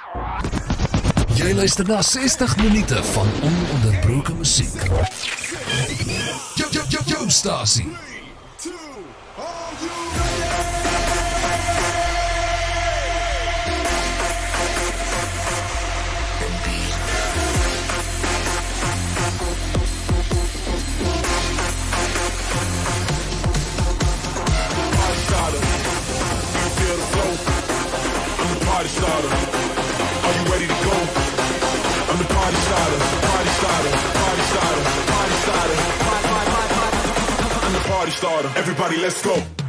Jy luister na 60 minute van ononderbroke musiek. Jou stasie. Party starter, are you ready to go? I'm the party starter, party starter, party starter, party starter, I'm the party starter. Everybody, let's go.